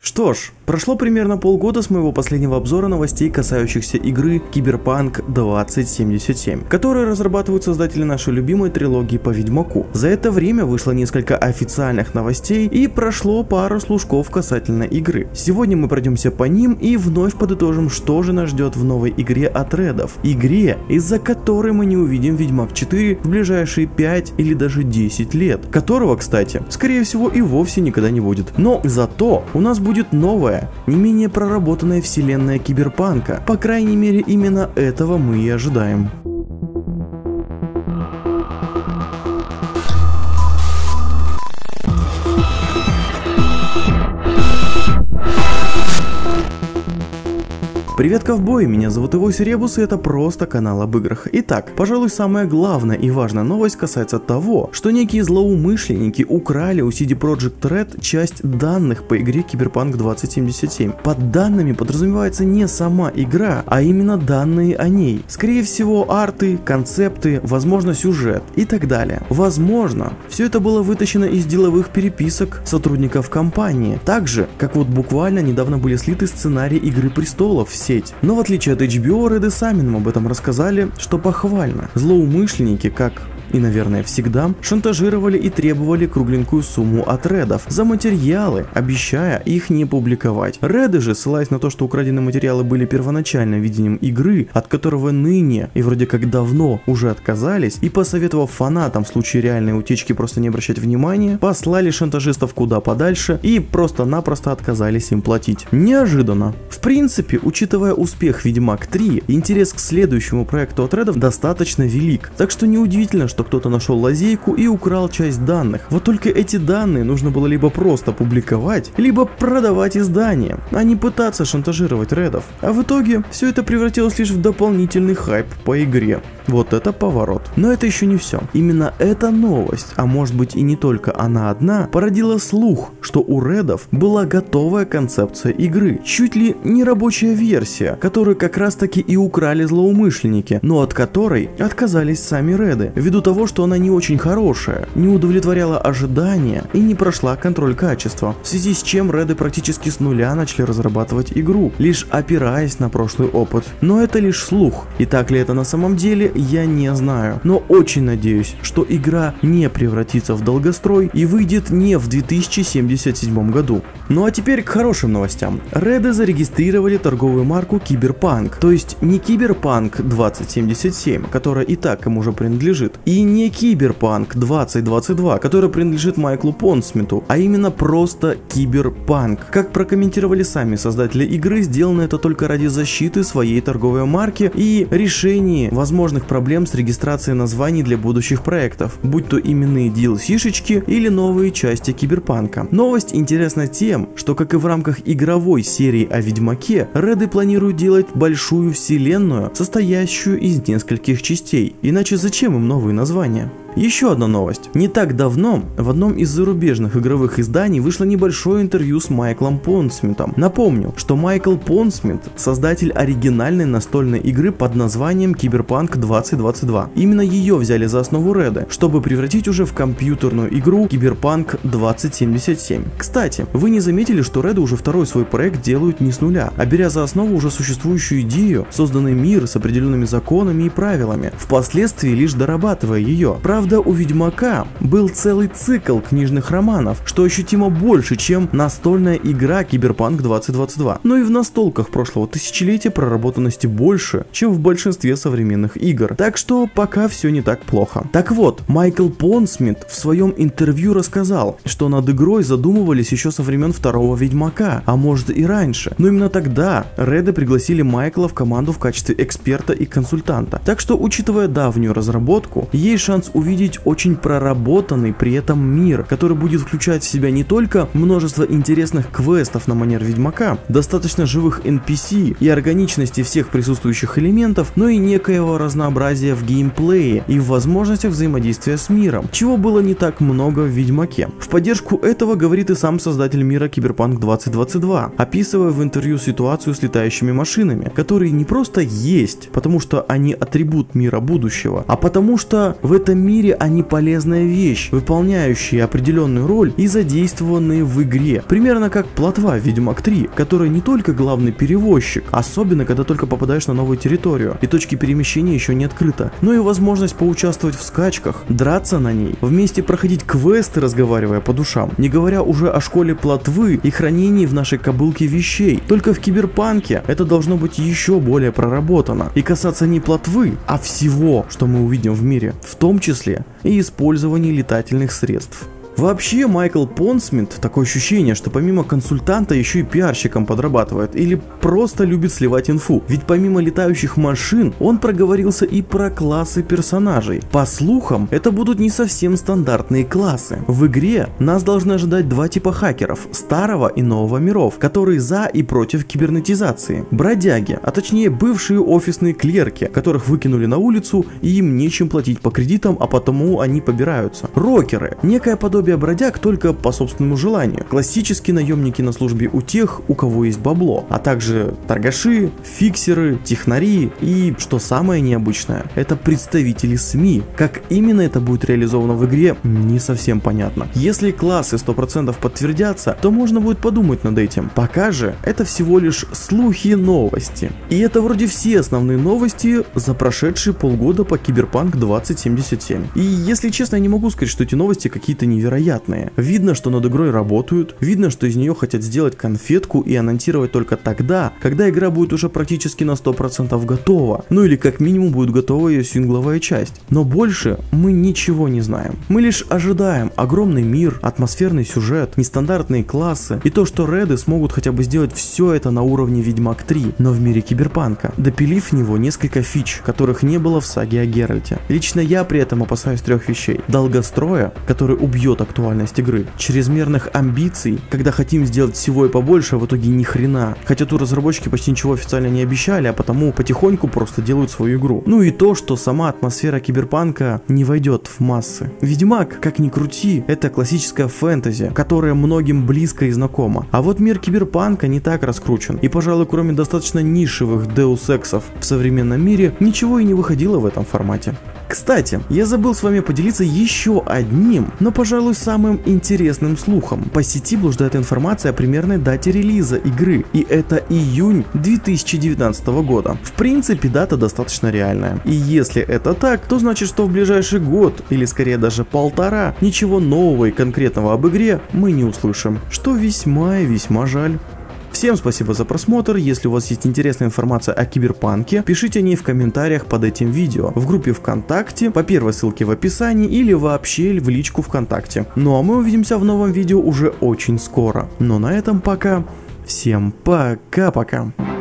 Что ж, прошло примерно полгода с моего последнего обзора новостей, касающихся игры Cyberpunk 2077, которую разрабатывают создатели нашей любимой трилогии по Ведьмаку. За это время вышло несколько официальных новостей и прошло пару слушков касательно игры. Сегодня мы пройдемся по ним и вновь подытожим, что же нас ждет в новой игре от Редов. Игре, из-за которой мы не увидим Ведьмак 4 в ближайшие 5 или даже 10 лет, которого, кстати, скорее всего и вовсе никогда не будет. Но зато у нас будет новая, не менее проработанная вселенная Киберпанка. По крайней мере, именно этого мы и ожидаем. Привет, ковбой, меня зовут Ивойс Ребус, и это просто канал об играх. Итак, пожалуй, самая главная и важная новость касается того, что некие злоумышленники украли у CD Projekt Red часть данных по игре Cyberpunk 2077. Под данными подразумевается не сама игра, а именно данные о ней. Скорее всего, арты, концепты, возможно, сюжет и так далее. Возможно, все это было вытащено из деловых переписок сотрудников компании. Так же, как вот буквально недавно были слиты сценарии Игры Престолов в сеть. Но в отличие от HBO, Реды сами нам об этом рассказали, что похвально. Злоумышленники, как и, наверное, всегда, шантажировали и требовали кругленькую сумму от Редов за материалы, обещая их не публиковать. Реды же, ссылаясь на то, что украденные материалы были первоначальным видением игры, от которого ныне и вроде как давно уже отказались, и посоветовав фанатам в случае реальной утечки просто не обращать внимания, послали шантажистов куда подальше и просто-напросто отказались им платить. Неожиданно. В принципе, учитывая успех Ведьмак 3, интерес к следующему проекту от Редов достаточно велик, так что неудивительно, что кто-то нашел лазейку и украл часть данных. Вот только эти данные нужно было либо просто публиковать, либо продавать издание, а не пытаться шантажировать Редов. А в итоге все это превратилось лишь в дополнительный хайп по игре. Вот это поворот. Но это еще не все. Именно эта новость, а может быть и не только она одна, породила слух, что у Редов была готовая концепция игры. Чуть ли не рабочая версия, которую как раз таки и украли злоумышленники, но от которой отказались сами Реды, ввиду того, что она не очень хорошая, не удовлетворяла ожидания и не прошла контроль качества, в связи с чем Реды практически с нуля начали разрабатывать игру, лишь опираясь на прошлый опыт. Но это лишь слух, и так ли это на самом деле, я не знаю, но очень надеюсь, что игра не превратится в долгострой и выйдет не в 2077 году. Ну а теперь к хорошим новостям. Реды зарегистрировали торговую марку Cyberpunk, то есть не Cyberpunk 2077, которая и так им уже принадлежит, и не Cyberpunk 2022, которая принадлежит Майклу Понсмиту, а именно просто Cyberpunk. Как прокомментировали сами создатели игры, сделано это только ради защиты своей торговой марки и решения возможных проблем с регистрацией названий для будущих проектов, будь то именные DLC-шечки или новые части Киберпанка. Новость интересна тем, что как и в рамках игровой серии о Ведьмаке, Реды планируют делать большую вселенную, состоящую из нескольких частей. Иначе зачем им новые названия? Еще одна новость. Не так давно в одном из зарубежных игровых изданий вышло небольшое интервью с Майклом Понсмитом. Напомню, что Майкл Понсмит – создатель оригинальной настольной игры под названием Cyberpunk 2022. Именно ее взяли за основу Реды, чтобы превратить уже в компьютерную игру Cyberpunk 2077. Кстати, вы не заметили, что Реды уже второй свой проект делают не с нуля, а беря за основу уже существующую идею, созданный мир с определенными законами и правилами, впоследствии лишь дорабатывая ее. Правда, у Ведьмака был целый цикл книжных романов, что ощутимо больше, чем настольная игра Cyberpunk 2022. Но и в настолках прошлого тысячелетия проработанности больше, чем в большинстве современных игр. Так что пока все не так плохо. Так вот, Майкл Понсмит в своем интервью рассказал, что над игрой задумывались еще со времен второго Ведьмака, а может и раньше. Но именно тогда Реды пригласили Майкла в команду в качестве эксперта и консультанта. Так что, учитывая давнюю разработку, есть шанс увидеть очень проработанный при этом мир, который будет включать в себя не только множество интересных квестов на манер Ведьмака, достаточно живых NPC и органичности всех присутствующих элементов, но и некоего разнообразия в геймплее и в возможностях взаимодействия с миром, чего было не так много в Ведьмаке. В поддержку этого говорит и сам создатель мира Cyberpunk 2022, описывая в интервью ситуацию с летающими машинами, которые не просто есть, потому что они атрибут мира будущего, а потому что в этом мире мире они полезная вещь, выполняющая определенную роль и задействованные в игре. Примерно как плотва в Ведьмак 3, которая не только главный перевозчик, особенно когда только попадаешь на новую территорию и точки перемещения еще не открыто, но и возможность поучаствовать в скачках, драться на ней, вместе проходить квесты, разговаривая по душам, не говоря уже о школе плотвы и хранении в нашей кобылке вещей. Только в Киберпанке это должно быть еще более проработано и касаться не плотвы, а всего, что мы увидим в мире, в том числе и использования летательных средств. Вообще, Майкл Понсмит, такое ощущение, что помимо консультанта еще и пиарщиком подрабатывает или просто любит сливать инфу. Ведь помимо летающих машин, он проговорился и про классы персонажей. По слухам, это будут не совсем стандартные классы. В игре нас должны ожидать два типа хакеров, старого и нового миров, которые за и против кибернетизации. Бродяги, а точнее бывшие офисные клерки, которых выкинули на улицу и им нечем платить по кредитам, а потому они побираются. Рокеры, некое подобие бродяг только по собственному желанию. Классические наемники на службе у тех, у кого есть бабло, а также торгаши, фиксеры, технари и, что самое необычное, это представители СМИ. Как именно это будет реализовано в игре, не совсем понятно. Если классы 100% подтвердятся, то можно будет подумать над этим. Пока же это всего лишь слухи, новости. И это вроде все основные новости за прошедшие полгода по Киберпанк 2077. И если честно, я не могу сказать, что эти новости какие-то невероятные. Видно, что над игрой работают, видно, что из нее хотят сделать конфетку и анонсировать только тогда, когда игра будет уже практически на 100% готова, ну или как минимум будет готова ее сингловая часть. Но больше мы ничего не знаем. Мы лишь ожидаем огромный мир, атмосферный сюжет, нестандартные классы и то, что Реды смогут хотя бы сделать все это на уровне Ведьмак 3, но в мире Киберпанка, допилив в него несколько фич, которых не было в саге о Геральте. Лично я при этом опасаюсь трех вещей: долгостроя, который убьет актуальность игры, чрезмерных амбиций, когда хотим сделать всего и побольше, а в итоге ни хрена. Хотя тут разработчики почти ничего официально не обещали, а потому потихоньку просто делают свою игру. Ну и то, что сама атмосфера Киберпанка не войдет в массы. Ведьмак, как ни крути, это классическая фэнтези, которая многим близко и знакома. А вот мир Киберпанка не так раскручен. И, пожалуй, кроме достаточно нишевых Deus Ex'ов в современном мире, ничего и не выходило в этом формате. Кстати, я забыл с вами поделиться еще одним, но, пожалуй, самым интересным слухом. По сети блуждает информация о примерной дате релиза игры, и это июнь 2019 года. В принципе, дата достаточно реальная. И если это так, то значит, что в ближайший год, или скорее даже полтора, ничего нового и конкретного об игре мы не услышим, что весьма и весьма жаль. Всем спасибо за просмотр. Если у вас есть интересная информация о Киберпанке, пишите о ней в комментариях под этим видео, в группе ВКонтакте, по первой ссылке в описании или вообще в личку ВКонтакте. Ну а мы увидимся в новом видео уже очень скоро. Но на этом пока. Всем пока-пока.